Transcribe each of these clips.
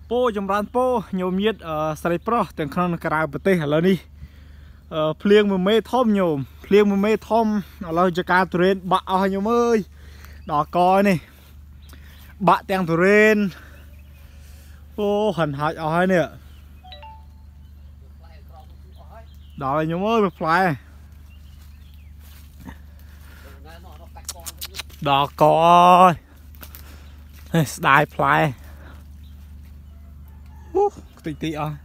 po trong ran po nhiều miết sài pro từng con cà bờ tây là đi phliêng một mê thom nhôm phliêng một mê thom là cho cá tụi lên bạ hay nhôm ơi đỏ coi này bạ teng tụi lên ô hẳn hại ở nè đỏ là nhôm ơi một fly đỏ coi đai fly tí tí à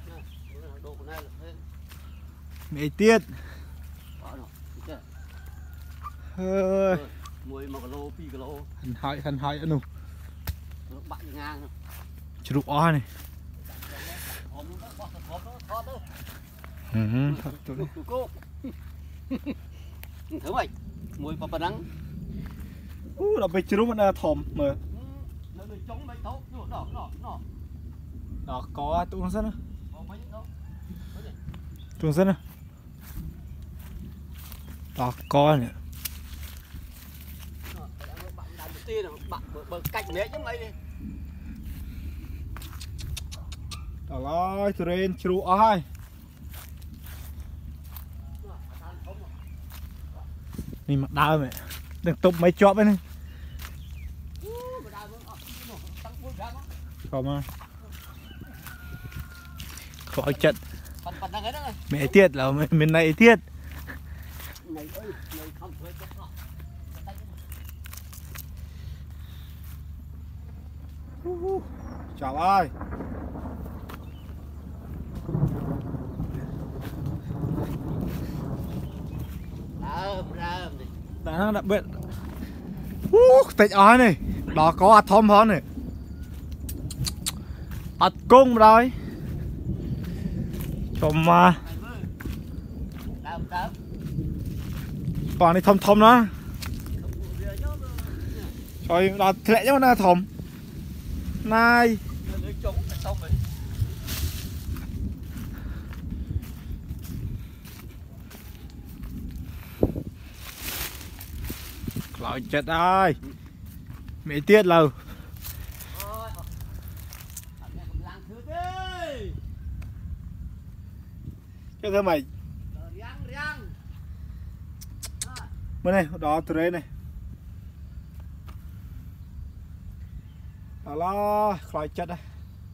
mẹ tiết hẳn hại nữa chụp ó này thử mày mùi bắp đắng là bị chụp nó thòm mà đó có tụi nó tụi nó đó có nè đó là tụi lên chụp ai mình mặc đau mẹ đừng tục mấy chọp ấy này không khỏi trận mẹ tiết là mình này tiết chào ơi đã đặc biệt tịch ói này đó có ạt thom hơn này ạt cung rồi chồm mà còn đi thom thom đó rồi đó lẹ cho nó thom này lại chết ơi mẹ tiết lâu cái thơ mày bên này đó từ đây này đó là khỏi chết đây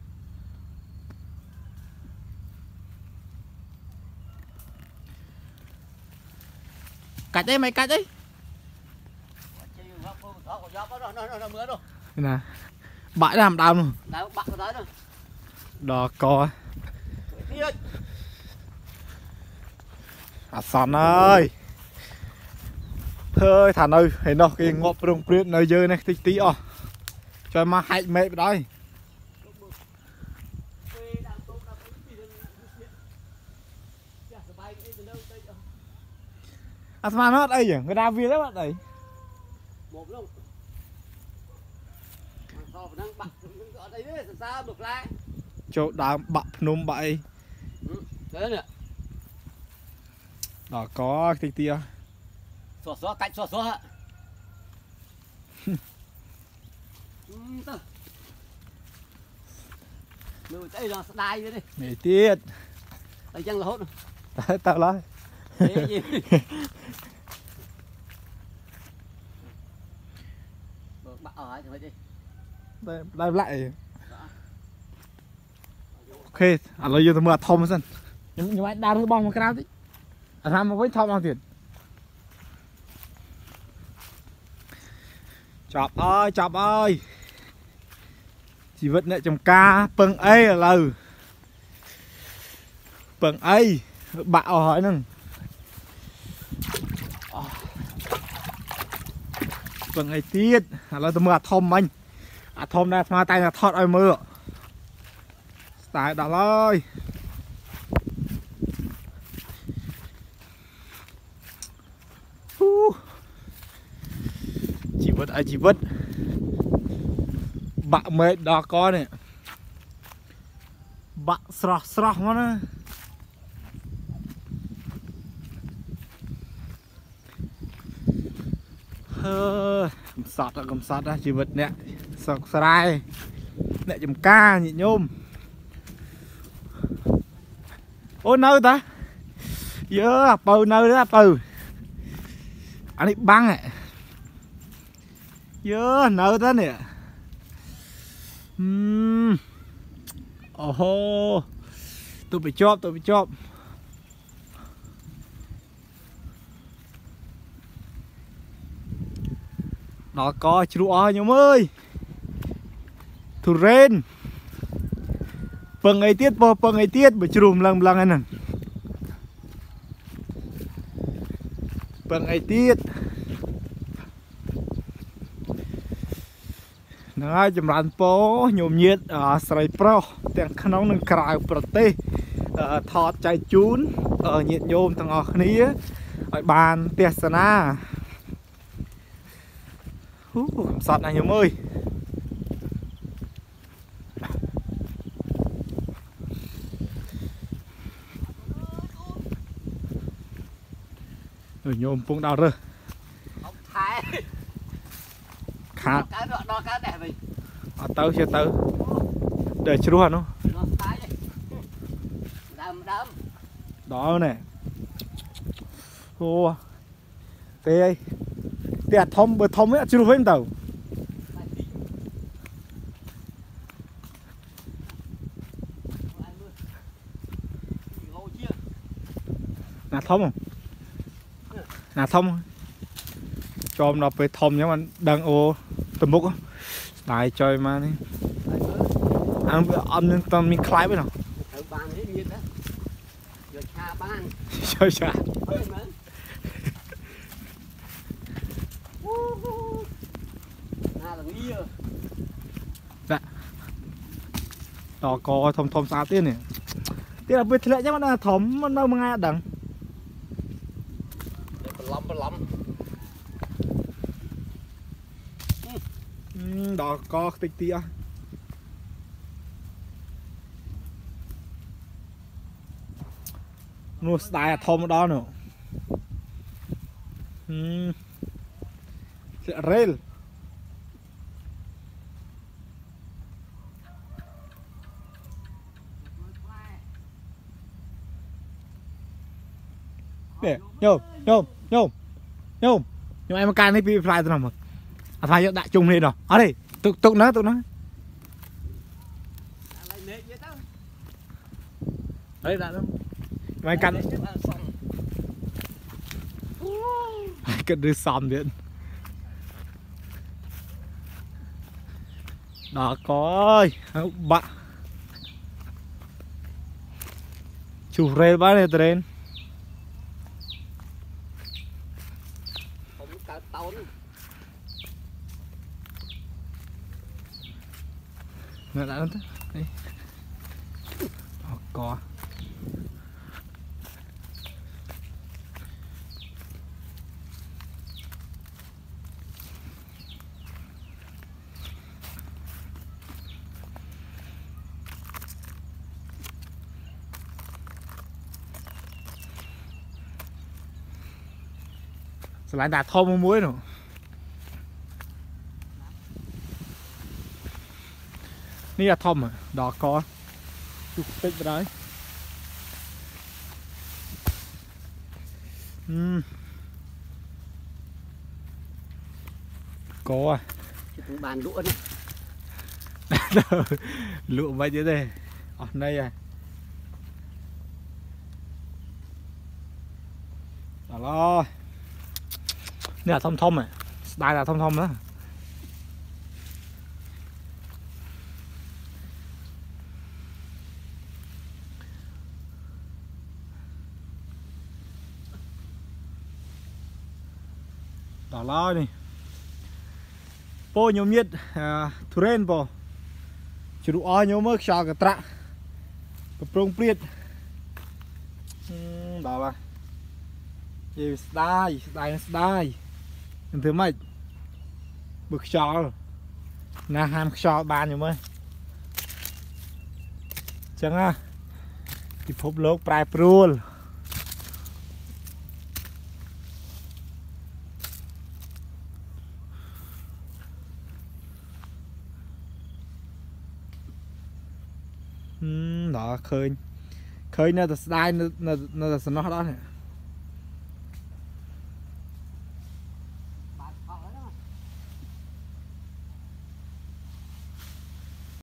cắt đấy mày cắt đấy nè bãi làm đau luôn đó co sòn ơi thôi thằng ơi thấy nó cái ngọc rồng priết nơi dơ này tí tí cho mà hại mẹ đây mà nó đây nhỉ người ta viên đấy bạn đấy chỗ đá bạc nôm bậy đó có tí tí xóa cạnh xóa đây là đai đi mẹ tiết tay chân là hốt tao nói đây lại ok à lấy vô tôi mua thom xem nhưng mà đào cái bong một cái nào tí à làm một cái thom bao tiền chọc ơi chỉ vật này trong ca pừng ấy là lừ pừng ấy bạo hỏi nè pừng ấy tiết là tôi mua thom anh thom này mà tay là thọt ai mưa tại đó ơi chỉ vứt bạ mệt đó có này bạ srok nó cầm sọt đó chỉ vứt nè sọc sài nè chùm ca nhị nhôm ô nơi ta dơ bầu nơi đó bầu anh ấy băng ạ dơ nơi đó nè ồ tôi bị chóp nó có chú ó nhóm ơi thủ rên phần ấy tiết bởi chùm lần anh nè phần ấy tiết nó chùm rắn phố nhộm nhiệt ở sài pro tiếng khăn nóng nâng cài prote thọt chạy chún ở nhiệt nhôm thằng ngọt ní ở bàn tiệt sana sọt này nhóm ơi rồi nhôm cũng đau rồi khá tao chưa tao để chưa luôn không đó này ô tê tê thông bờ thông ấy chưa được với tàu là thông không là thông cho nó về thông nhá mà đang ô tầm mốc đại chơi mà đi ăn tầm mình khai với nào chơi chả dạ đó có thông sao tiên này tiên là biết lẽ chắc là thấm nó mà ngay đằng đó có tích tia nuôi style thông đó nữa rail nè nhôm nhưng em can bị fly từ nào mà phải đại chung đi rồi ở đây tục nó đấy đã đâu mày cắn cái đứa xòm điện đó có bạn chụp rê bá này tên nó đã đấy đó có lại đạt thơm muối nữaนี่อะทอมดอกคอจุกติ๊กไปđấy có à bàn lụa này lụa mấy chứ đây ở đây à đóนี่là thông này đây là thông đó đó lo đi po nhôm nhiệt thu ren po chỉ đủ ai nhôm mơ xào cái trạ cái prong priết đó là gì đai thứ mấy bực xào na ham xào bàn nhôm ơi chẳng à thì phốp lốc prai prul đó khơi khơi nơi ta đai nơi ta nó đó nè